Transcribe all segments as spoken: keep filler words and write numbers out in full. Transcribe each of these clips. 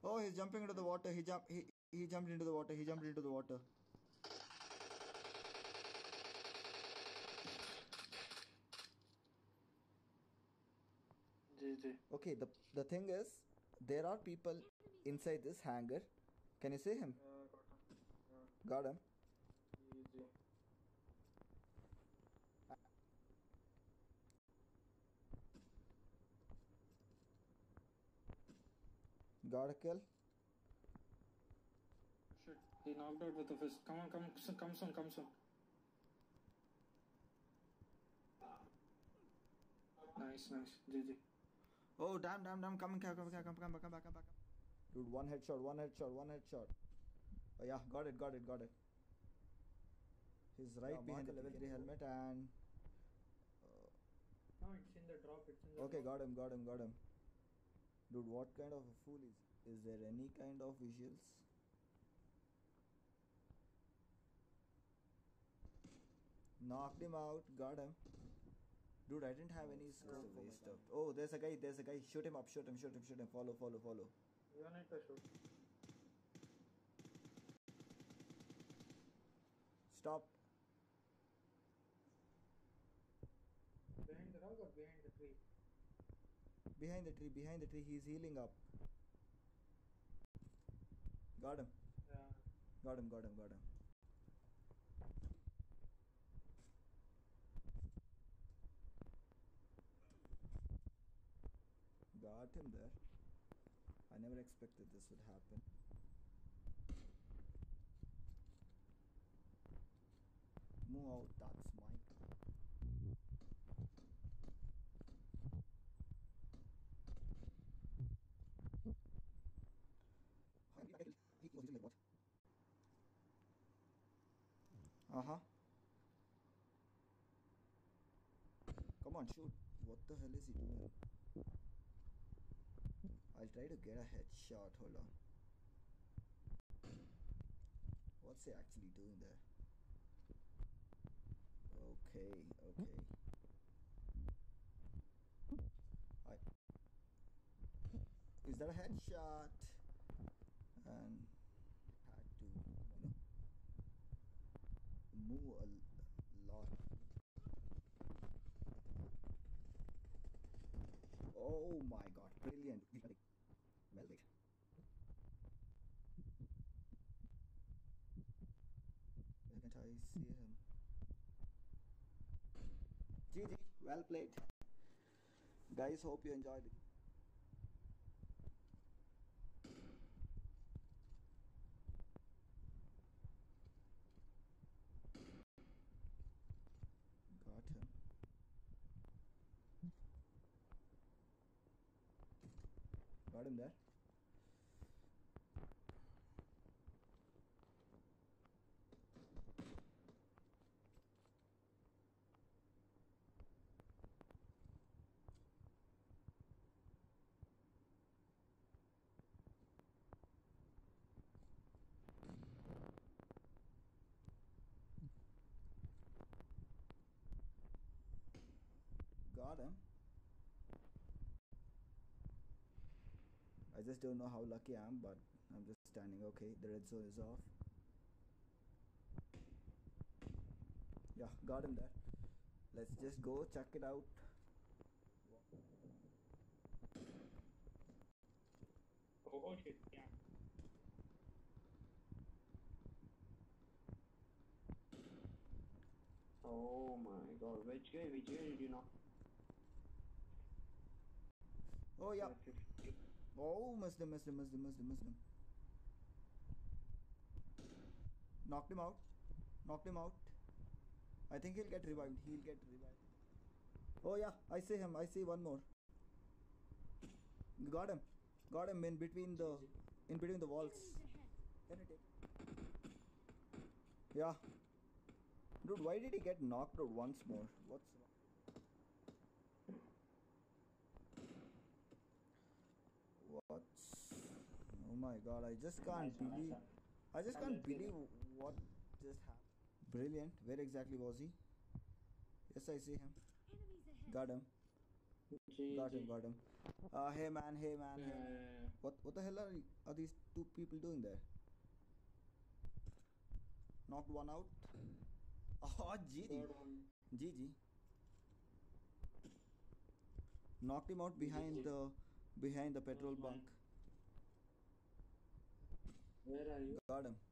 Oh, he's jumping into the water. He jumped. He he jumped into the water. He jumped into the water. G G. Okay. The the thing is, there are people inside this hangar. Can you see him? Yeah, got him. Yeah. Got him. Easy. Got a kill. Shit, he knocked out with a fist. Come on, come, come soon, come soon. Nice, nice. G G. Oh damn, damn, damn! Come, come, come, come, come, come, come back, come back. Dude, one headshot, one headshot, one headshot. Oh yeah, got it, got it, got it. He's right yeah, behind the level three helmet and. Uh, no, it's in the drop. It's in the okay, drop. got him, got him, got him. Dude, what kind of a fool is? Is there any kind of visuals? Knocked him out, got him. Dude, I didn't have oh, any scope. Oh, waste of. Oh, there's a guy, there's a guy. Shoot him up, shoot him, shoot him, shoot him. Follow, follow, follow. You need to shoot. Stop. Behind the rock or behind the tree? Behind the tree, behind the tree. He's healing up. Got him. Yeah. Got him, got him, got him. Got him there. I never expected this would happen. Move out, that's Mike. Uh-huh. Come on, shoot. What the hell is he doing? I'll try to get a headshot. Hold on. What's he actually doing there? Okay, okay. I Is that a headshot? And had to, you know, move a lot. Oh my god, brilliant. Well, wait. Where can't I see him? G G, well played. Guys, hope you enjoyed it. Got him. Got him there. Got him. I just don't know how lucky I am, but I'm just standing. Okay, the red zone is off. Yeah, got him there. Let's just go check it out. Oh shit, yeah. Oh my god, which guy, which guy did you know? Oh yeah. Oh, Muslim, Muslim, Muslim, Muslim, Muslim. Knocked him out. Knocked him out. I think he'll get revived. He'll get revived. Oh yeah, I see him. I see one more. Got him. Got him in between the in between the walls. Can you take? Yeah. Dude, why did he get knocked out once more? What's wrong? What's oh my god, I just can't believe I just can't believe what just happened. Brilliant. Where exactly was he? Yes, I see him. Got him. Got him, got him. Uh, hey man, hey man, Yeah, hey man. yeah, yeah. What what the hell are, are these two people doing there? Knocked one out. Oh, G G. Got one. G G. Knocked him out behind G G. the behind the petrol Close bunk. mine. Where are you? Got him.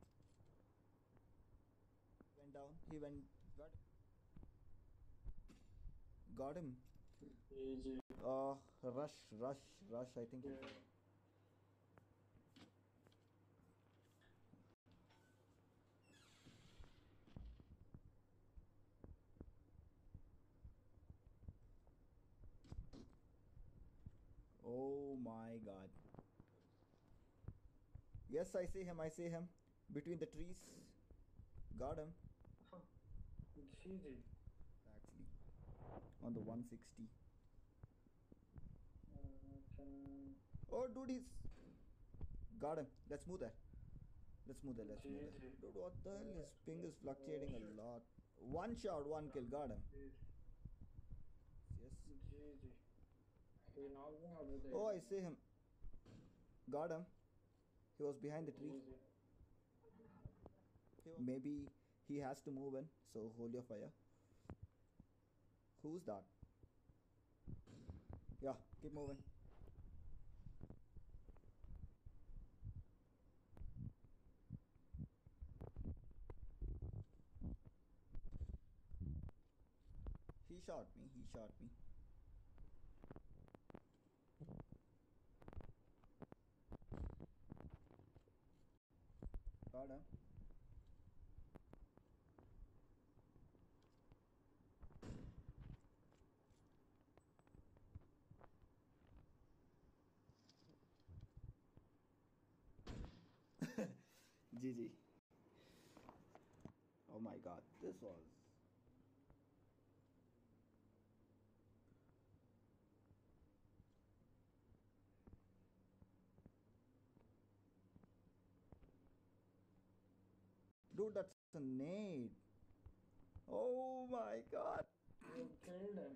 Went down. He went. Got him. Got him. G G. Uh, rush, rush, rush. I think. Yeah. Oh my God. Yes, I see him. I see him between the trees. Got him. G G. Actually, on the one sixty. Uh, can... Oh, dude, he's got him. Let's move there. Let's move there. Let's move there. G G. Dude, what the hell? His ping is fluctuating a lot. One shot, one kill. Got him. Yes. G G. We knocked him out with the Oh, I see him. Got him. He was behind the tree. G G. Maybe he has to move in, so hold your fire. Who's that? Yeah, keep moving. He shot me, he shot me. Got him. G G. Oh my god, this was. Dude, that's a nade. Oh my god. You killed him.